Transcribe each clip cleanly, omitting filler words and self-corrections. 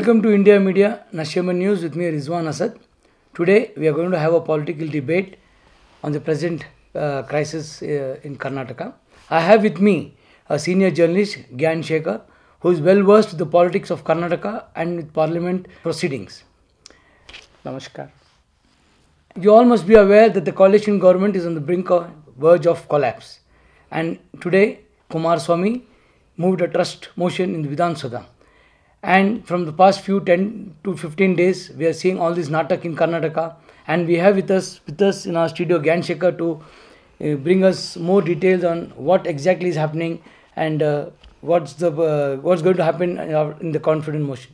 Welcome to India Media Gnanashakher News with me Rizwan Asad. Today we are going to have a political debate on the present crisis in Karnataka. I have with me a senior journalist Gnanashakher who is well versed in the politics of Karnataka and with parliament proceedings. Namaskar. You all must be aware that the coalition government is on the verge of collapse. And today Kumaraswamy moved a trust motion in the Vidhan Sabha. And from the past few 10 to 15 days, we are seeing all this natak in Karnataka. And we have with us in our studio Gnanashakher to bring us more details on what exactly is happening and what's going to happen in the confidence motion.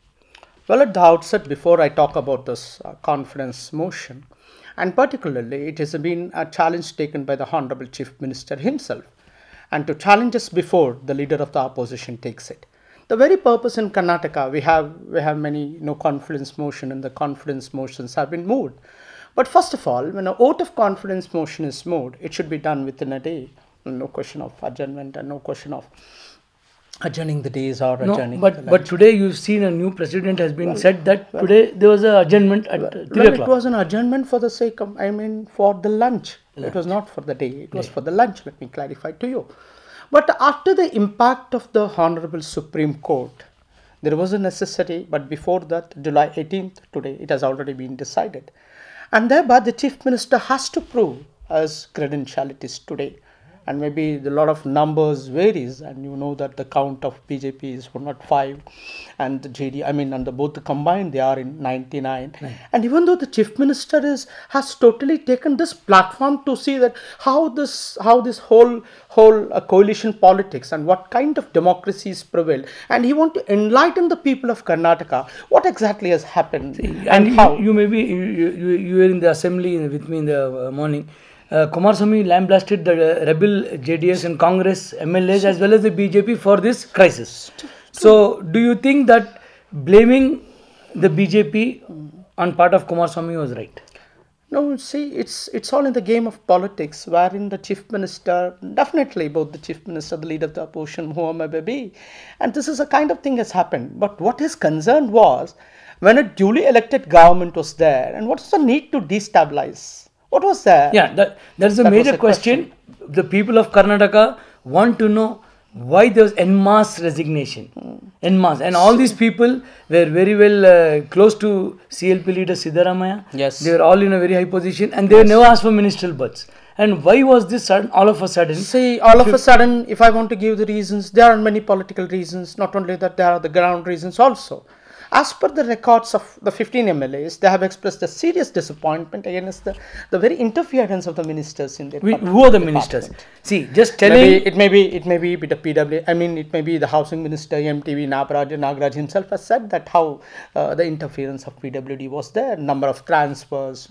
Well, at the outset, before I talk about this confidence motion, and particularly it has been a challenge taken by the Honorable Chief Minister himself, and to challenge us before the leader of the opposition takes it. The very purpose in Karnataka, we have many confidence motion, and the confidence motions have been moved. But first of all, when a vote of confidence motion is moved, it should be done within a day. No question of adjournment and no question of adjourning the days or adjourning the lunch. But today you've seen a new precedent has been said that today there was an adjournment at 3 o'clock. It was an adjournment for the sake of, for the lunch. It was not for the day. It was for the lunch. Let me clarify to you. But after the impact of the Honorable Supreme Court, there was a necessity, but before that, July 18th, today, it has already been decided. And thereby, the Chief Minister has to prove as credentialities today. And maybe a lot of numbers varies, and you know that the count of BJP is 105, and the JD, and both combined, they are in 99. Right. And even though the Chief Minister has totally taken this platform to see that how this whole coalition politics and what kind of democracies prevail, and he want to enlighten the people of Karnataka what exactly has happened. See, and how you maybe you were in the assembly with me in the morning. Kumaraswamy lambasted the rebel JDS and Congress MLAs as well as the BJP for this crisis. So, do you think that blaming the BJP on part of Kumaraswamy was right? No, see, it's all in the game of politics, wherein the Chief Minister, definitely both the Chief Minister, the leader of the opposition, whoever may be, and this is a kind of thing has happened. But what his concern was, when a duly elected government was there, and what's the need to destabilize? What was that? Yeah, that's a major question. The people of Karnataka want to know why there was en masse resignation. En masse. And all these people were very well close to CLP leader Siddaramaiah. Yes. They were all in a very high position and they never asked for ministerial berths. And why was this sudden, all of a sudden? See, all of a sudden, if I want to give the reasons, there are many political reasons. Not only that, there are the ground reasons also. As per the records of the 15 MLAs, they have expressed a serious disappointment against the very interference of the ministers in their Who are the ministers? See, just telling... It may be the PW, it may be the housing minister, MTV, Nagaraj himself has said that how the interference of PWD was there, number of transfers,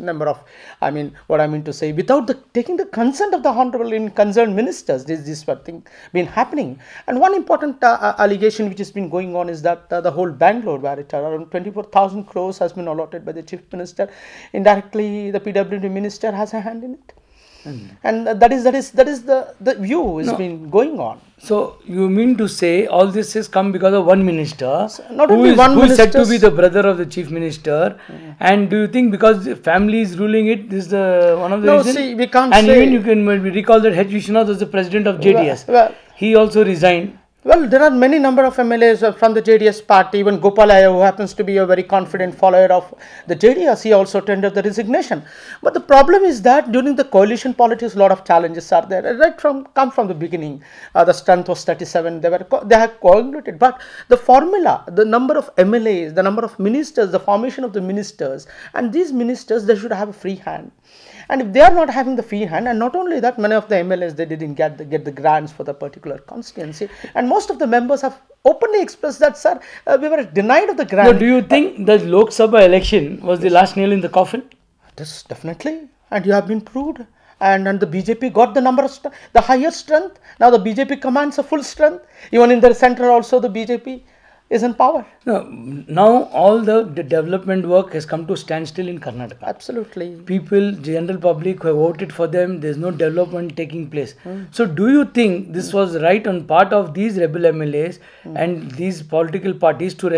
what I mean to say, without taking the consent of the honorable concerned ministers, this thing been happening. And one important allegation which has been going on is that the whole Bangalore, where around 24,000 crores has been allotted by the Chief Minister. Indirectly, the PWD Minister has a hand in it. And that is the view has been going on. So, you mean to say all this has come because of one minister, who is said to be the brother of the Chief Minister, and do you think because the family is ruling it, this is one of the reasons? No, see, we can't and say... even you can recall that H. Vishwanath was the president of JDS. He also resigned. Well, there are many number of MLAs from the JDS party, even Gopalaya, who happens to be a very confident follower of the JDS, he also tendered the resignation. But the problem is that during the coalition politics, a lot of challenges are there. Come from the beginning, the strength was 37, they have coagulated. But the formula, the number of MLAs, the number of ministers, the formation of the ministers, and these ministers, they should have a free hand. And if they are not having the free hand, and not only that, many of the MLAs, they didn't get the grants for the particular constituency. And most of the members have openly expressed that, sir, we were denied of the grant. So do you think the Lok Sabha election was the last nail in the coffin? This definitely. And you have been proved. And the BJP got the higher strength. Now the BJP commands a full strength. Even in the center also the BJP is in power. No, now all the development work has come to standstill in Karnataka. Absolutely. People, general public who have voted for them, there's no development taking place. So do you think this was right on part of these rebel MLAs and these political parties to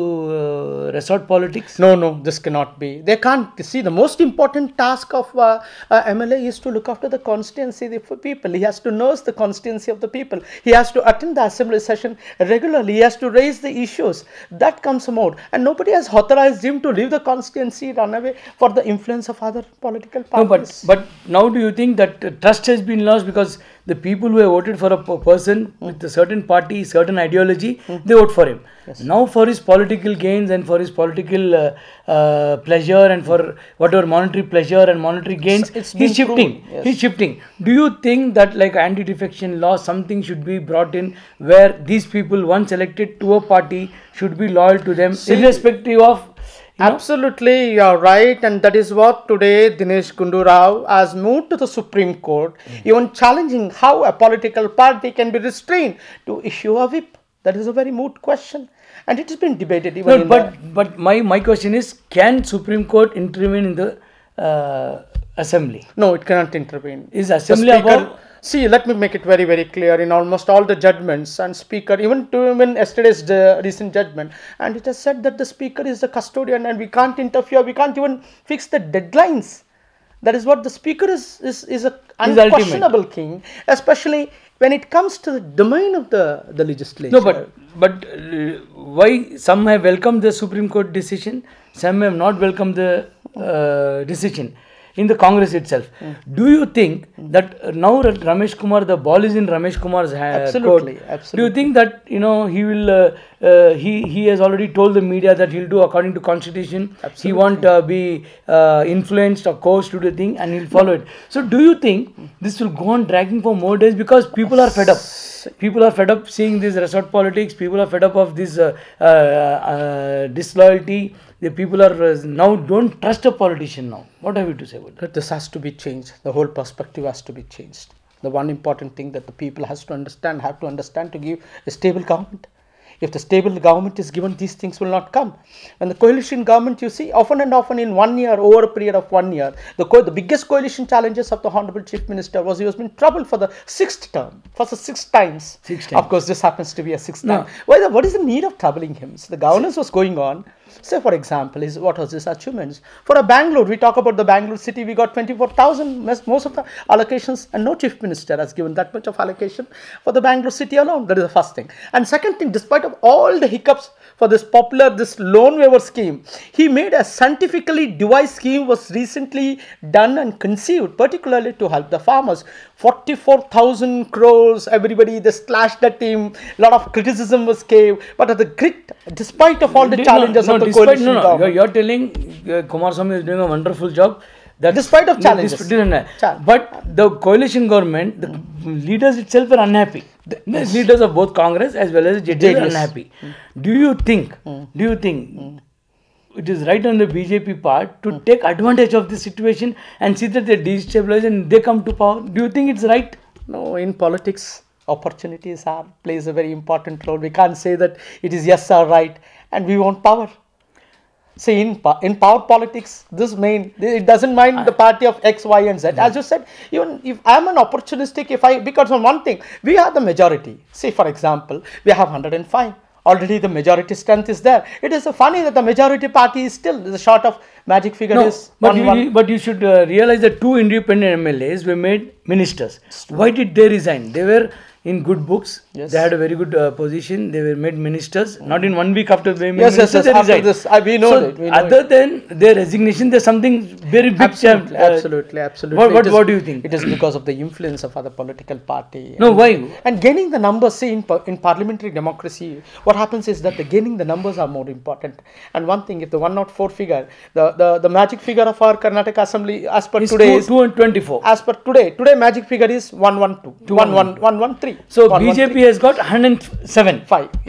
resort politics? No, this cannot be. They can't. See, the most important task of MLA is to look after the constituency of the people. He has to nurse the constituency of the people. He has to attend the assembly session regularly. He has to raise the issues. That comes more. And nobody has authorized him to leave the constituency, run away for the influence of other political parties. No, but now do you think that trust has been lost because the people who have voted for a person with a certain party, certain ideology, they vote for him. Yes. Now for his political gains and for his political pleasure and for whatever monetary pleasure and monetary gains, he's shifting. Yes. He's shifting. Do you think that like anti-defection law, something should be brought in where these people once elected to a party should be loyal to them irrespective of... Absolutely, you are right, and that is what today Dinesh Gundu Rao has moved to the Supreme Court, even challenging how a political party can be restrained to issue a whip. That is a very moot question, and it has been debated even. But my question is, can Supreme Court intervene in the assembly? No, it cannot intervene. Is assembly about... See, let me make it very, very clear in almost all the judgments and speaker, even yesterday's recent judgment, and it has said that the speaker is the custodian and we can't interfere, we can't even fix the deadlines. That is what the speaker is an unquestionable king, especially when it comes to the domain of the legislature. No, but why some have welcomed the Supreme Court decision, some have not welcomed the decision in the Congress itself. Do you think that now that Ramesh Kumar, the ball is in Ramesh Kumar's Absolutely. court? Do you think that he will? He has already told the media that he'll do according to constitution. Absolutely. He won't be influenced or coerced to do the thing, and he'll follow it. So do you think this will go on dragging for more days because people are fed up? People are fed up seeing this resort politics. People are fed up of this disloyalty. The people are now don't trust a politician now. What have you to say about that? This has to be changed. The whole perspective has to be changed. The one important thing that the people have to understand to give a stable government. If the stable government is given, these things will not come. And the coalition government, you see, often and often in 1 year, over a period of 1 year, the biggest coalition challenges of the Honorable Chief Minister was he was in trouble for the 6th term, for the 6 times. 6 times. Of course, this happens to be a 6th time. What is the need of troubling him? So the governance was going on. Say, for example, what was his achievements? For a Bangalore, we talk about the Bangalore city, we got 24,000, most of the allocations, and no chief minister has given that much of allocation for the Bangalore city alone. That is the first thing. And second thing, despite of all the hiccups for this loan waiver scheme, he made a scientifically devised scheme was recently done and conceived, particularly to help the farmers. 44,000 crores, everybody, they slashed at him, a lot of criticism was gave, but at the grit, despite of all the challenges of the coalition government. You're telling Kumar Swamy is doing a wonderful job. Despite of challenges. But the coalition government, the leaders itself are unhappy. The leaders of both Congress as well as JDS are unhappy. Do you think it is right on the BJP part to take advantage of this situation and see that they destabilize and they come to power? Do you think it's right? No, in politics, opportunities plays a very important role. We can't say that it is yes or right, and we want power. See, in power politics, it doesn't mind the party of X, Y, and Z. As you said, even if I am an opportunistic, because on one thing, we have the majority. See, for example, we have 105. Already the majority strength is there. It is funny that the majority party is still short of magic figure is 1-1. But you should realize that 2 independent MLAs were made ministers. Why did they resign? They were in good books. Yes. They had a very good position. They were made ministers. Not in 1 week after being ministers. They after this, we know so it. Other than their resignation, there's something very big. Absolutely. What do you think? It is because of the influence of other political party. No, why? And gaining the numbers. See, in parliamentary democracy, what happens is that the gaining the numbers are more important. And one thing, if the 104 figure, the magic figure of our Karnataka Assembly, as per today, is 224. As per today magic figure is 112, 113. So BJP has got 107.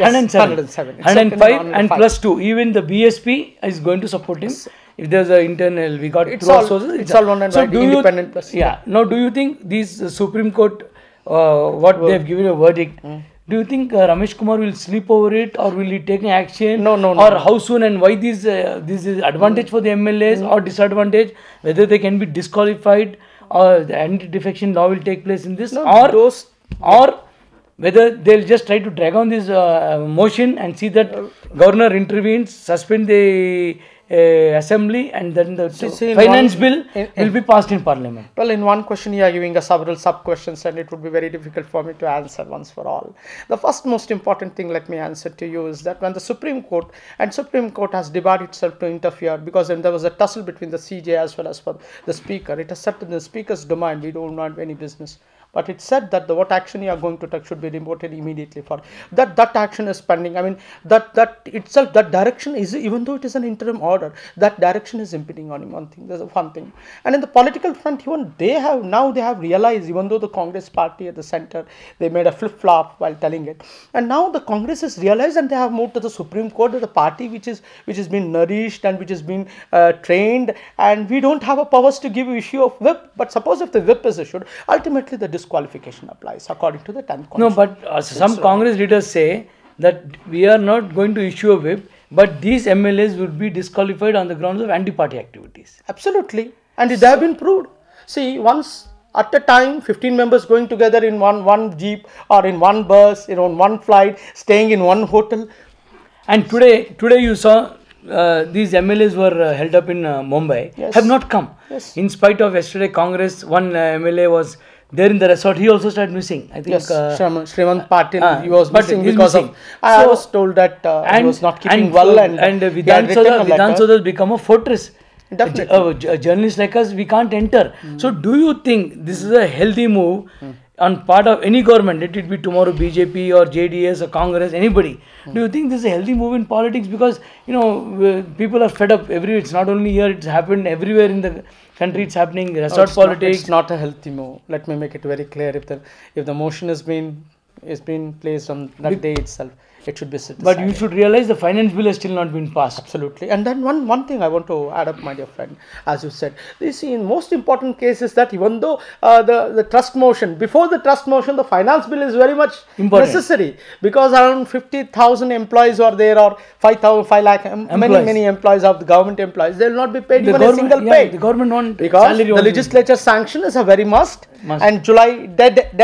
105 and plus 2. Even the BSP is going to support him. If there's an internal, we got it's all one and right, independent plus. Yeah. Now, do you think these Supreme Court, what they have given a verdict, Do you think Ramesh Kumar will sleep over it, or will he take an action? No, no, no, Or no. how soon and why this is advantage for the MLAs or disadvantage? Whether they can be disqualified or the anti-defection law will take place in this, No, or those- or whether they'll just try to drag on this motion and see that governor intervenes, suspend the assembly, and then the see, in finance one- bill will be passed in parliament. Well, in one question, you are giving us several sub questions, and it would be very difficult for me to answer once for all. The first most important thing, let me answer to you, is that when the Supreme Court has debarred itself to interfere, because when there was a tussle between the CJ as well as for the Speaker, it has said in the Speaker's domain, we don't want any business. But it said that what action you are going to take should be reported immediately for that action is pending. I mean, that itself, that direction is, even though it is an interim order, that direction is impeding on one thing. There's one thing. And in the political front, even they have realized, even though the Congress party at the center, they made a flip-flop while telling it. And now the Congress has realized, and they have moved to the Supreme Court, to the party which has been nourished and which has been trained, and we don't have a powers to give issue of whip. But suppose if the whip is issued, ultimately the disqualification applies according to the 10th No, but some Congress leaders say that we are not going to issue a whip, but these MLAs would be disqualified on the grounds of anti-party activities. Absolutely, and they have been proved. See, once at a time, 15 members going together in one jeep or in one bus, on one flight, staying in one hotel. And today you saw these MLAs were held up in Mumbai, Yes. have not come. Yes. In spite of yesterday Congress, one MLA was there in the resort, he also started missing. I think Yes, Srimant Patil, he was but missing he's because missing. of. I So- was told that he was not keeping well, and he had Vidhan written a letter. Soda has become a fortress. Definitely. A journalist like us, we can't enter. So, do you think this is a healthy move on part of any government? Let it be tomorrow BJP or JDS or Congress, anybody. Do you think this is a healthy move in politics? Because people are fed up everywhere. It's not only here; it's happened everywhere in the country. It's happening. Resort politics. It's not a healthy move. Let me make it very clear. If the motion is being placed on that day itself, it should be set But you aside. should realize the finance bill has still not been passed. Absolutely. And then one thing I want to add up, my dear friend, as you said, you see, in most important cases that even though the trust motion, before the trust motion, the finance bill is very much Important. necessary, because around 50,000 employees are there, or 5 lakh, many employees of the government employees, they will not be paid The even a government, single yeah, pay. the government won't Because salary the won't be- legislature sanction is a very must, Must. and July dead end,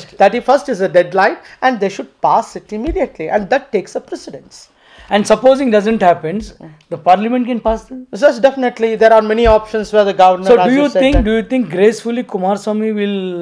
31st is a deadline, and they should pass it immediately, and that takes a precedence. And supposing doesn't happen, the parliament can pass them. Yes, definitely there are many options where the governor. So as do you said, think that- gracefully Kumaraswamy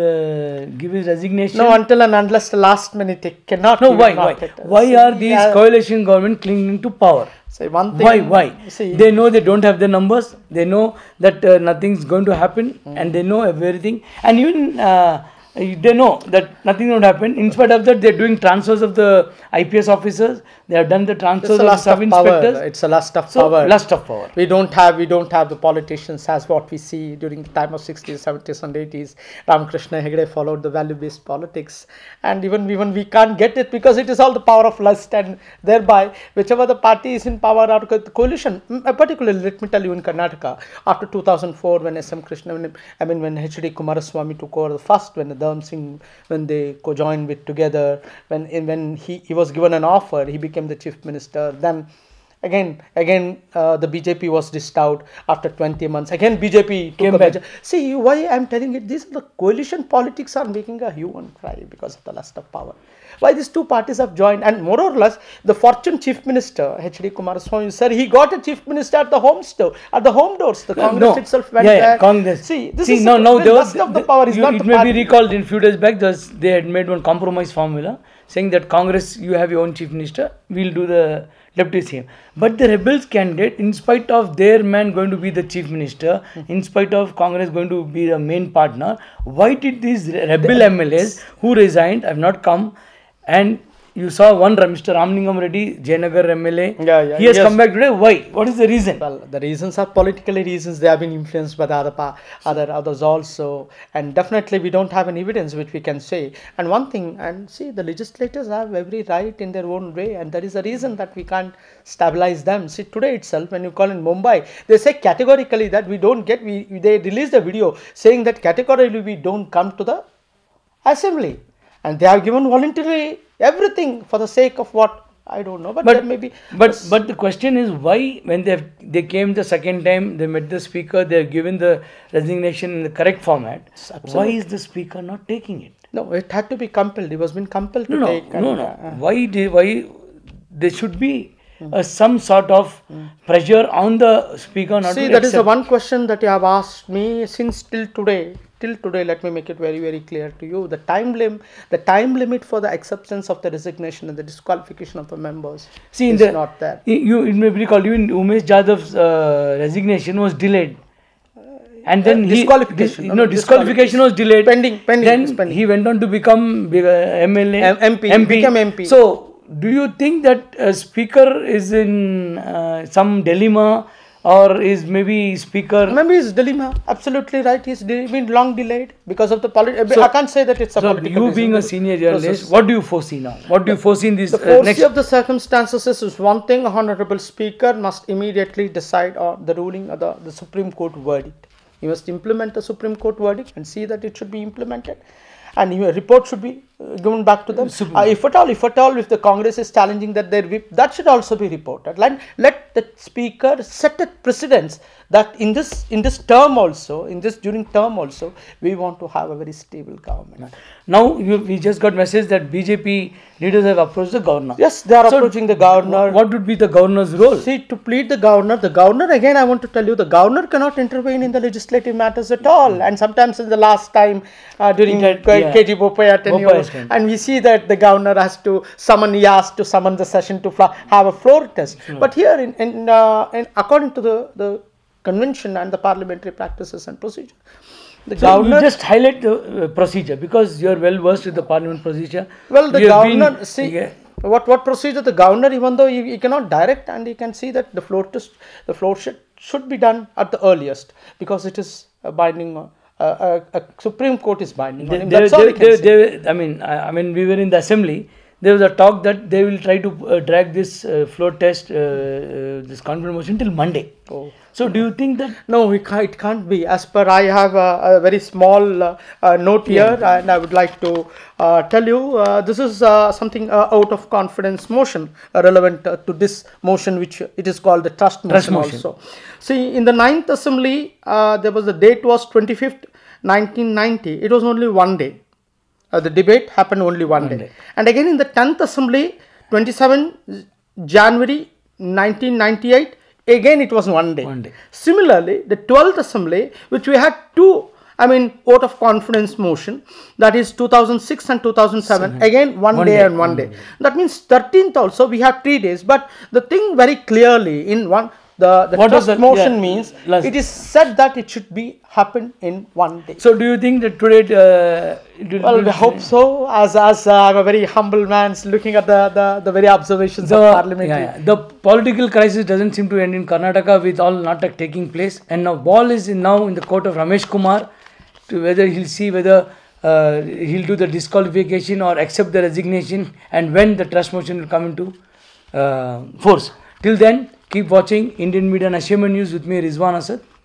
will give his resignation? No, until and unless the last minute it cannot. No, he why? will not Why? get it. Why See, are these yeah, coalition government clinging to power? say one thing. Why? See, They know they don't have the numbers. They know that nothing's going to happen, and they know everything. And even they know that nothing will happen. In spite of that, they're doing transfers of the IPS officers. They have done the it's transfers a of lust sub of power. inspectors. It's a lust of So, power. lust of power. We don't have the politicians as what we see during the time of 60s, 70s and 80s. Ramakrishna Hegde followed the value-based politics, and even we can't get it because it is all the power of lust, and thereby whichever the party is in power or the coalition, particularly let me tell you in Karnataka after 2004 when SM Krishna, when HD Kumaraswamy took over the first, when the Dharm Singh, when they co-joined with together, when he was given an offer, he became the chief minister. Then again the BJP was dished out after 20 months. Again BJP Came took back. See why I'm telling it. These the coalition politics are making a hue and cry because of the lust of power. Why these two parties have joined, and more or less the fortune chief minister HD Kumaraswamy sir, he got a chief minister at the home doors. The Congress itself went there. Congress. See, this See, is no, the there was, lust of the power. Is not it the may party. be recalled in few days back. They had made one compromise formula saying that Congress, you have your own chief minister, we'll do the deputy CM. But the rebels candidate, in spite of their man going to be the chief minister, in spite of Congress going to be the main partner, why did these rebel MLAs who resigned have not come? And you saw one Mr. Ramlingam Reddy, Jayanagar MLA. Yeah, he has yes. come back today. Why? What is the reason? Well, the reasons are politically reasons. They have been influenced by the others also, and definitely we don't have any evidence which we can say. And one thing, and see, the legislators have every right in their own way, and there is a reason that we can't stabilize them. See, today itself, when you call in Mumbai, they say categorically that we don't get. They released a video saying that categorically we don't come to the assembly, and they have given voluntarily everything for the sake of what? I don't know, but there may be. But the question is why, when they came the second time, they met the speaker, they have given the resignation in the correct format. Why is the speaker not taking it? No, it had to be compelled. He was been compelled to take. No. Why there should be some sort of pressure on the speaker not to See, that is the accept. one question that you have asked me since till today. Till today, let me make it very, very clear to you. The time limit for the acceptance of the resignation and the disqualification of the members is not there. It may be recalled, even Umesh Jadav's resignation was delayed. And then disqualification was delayed. Pending. Then he went on to become MLA, MP. Become MP. So, do you think that a speaker is in some dilemma, or is maybe speaker? Maybe it's dilemma. Absolutely right. He's been long delayed because of the politics. I can't say that it's a political You reason. being a senior journalist, what do you foresee now? What do you foresee in this The foresee of the circumstances is one thing. A honorable speaker must immediately decide on the ruling of the Supreme Court verdict. He must implement the Supreme Court verdict and see that it should be implemented. And a report should be given back to them. If at all, if the Congress is challenging that their whip, that should also be reported. Let the speaker set a precedence that in this term also, during term also, we want to have a very stable government. Now we just got message that BJP leaders have approached the governor. Yes, they are approaching the governor. What would be the governor's role? See, to plead the governor again, I want to tell you, the governor cannot intervene in the legislative matters at all. And sometimes in the last time during KG Bopaya tenure, and we see that the governor has to summon the session to have a floor test. But here, according to the convention and the parliamentary practices and procedure, the governor. You just highlight the procedure because you are well versed with the parliament procedure. Well, the governor, what procedure the governor, even though he cannot direct, and he can see that the floor should be done at the earliest because it is a binding. A Supreme Court is binding on him. That's all I mean, we were in the assembly. There was a talk that they will try to drag this floor test, this confirmation motion till Monday. Oh. So, do you think that? No, it can't be. As per, I have a very small note here, and I would like to tell you this is something out of confidence motion relevant to this motion, which it is called the trust motion also. See, in the 9th assembly, the date was 25th, 1990. It was only one day. The debate happened only one day. And again in the 10th assembly, 27 January 1998. Again, it was one day. Similarly, the 12th assembly, which we had two, vote of confidence motion, that is 2006 and 2007, again one day and one day. That means 13th also we have 3 days. But the thing very clearly in one, the trust motion means it is said that it should be happen in one day. So, do you think that today? Well, I hope so. As I'm a very humble man, looking at the very observations of parliament. The political crisis doesn't seem to end in Karnataka with all Natak taking place, and now ball is now in the court of Ramesh Kumar to whether he'll see whether he'll do the disqualification or accept the resignation, and when the trust motion will come into force. Till then, keep watching Indian Media and Ashamed News with me, Rizwan Asad.